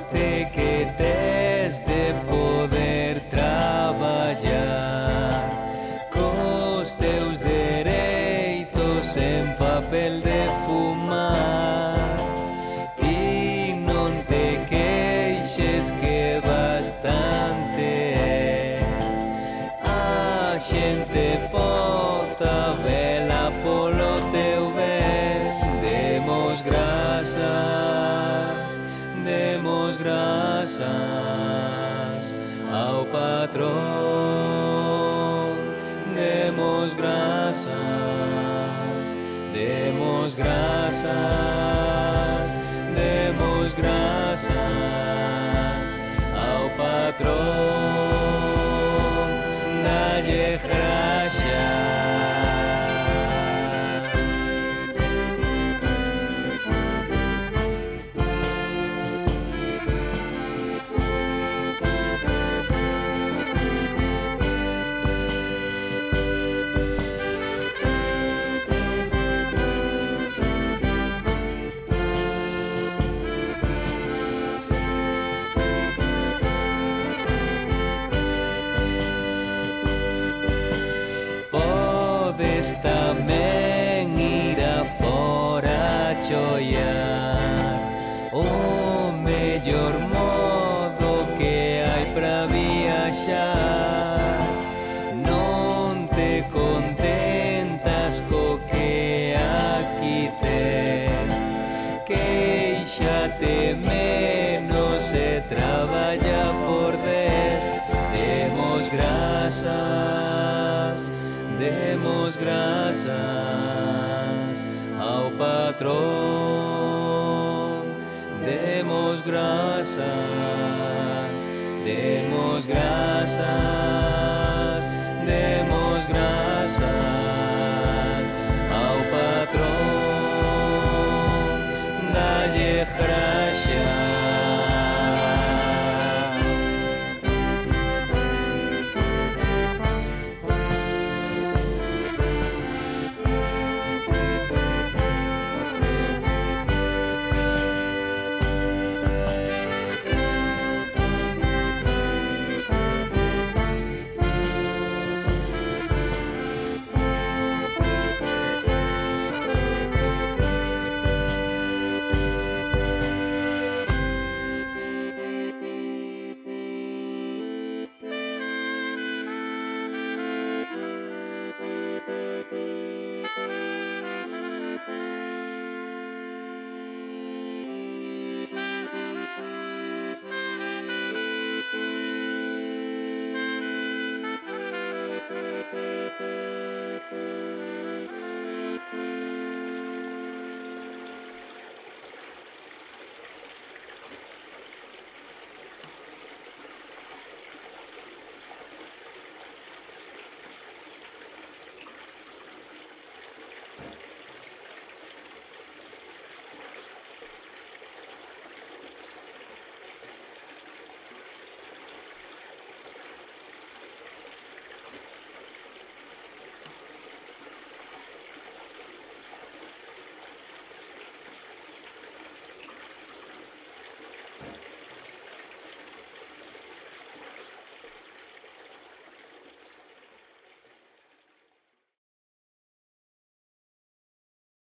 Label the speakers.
Speaker 1: Lembra-te que tes de poder traballar cos teus dereitos en papel de fumar. Ti non te queixes que bastante é. A xente pota vela polo teu ben. Demos grazas ao patrón. Demos grazas ao patrón. Dalle gracias. Podes tamén ir a fora a choiar o mellor modo que hai para viaxar. Non te contentas co que aquí tes, quéixate menos e traballa por 10. Demos grazas ao patrón. Demos grazas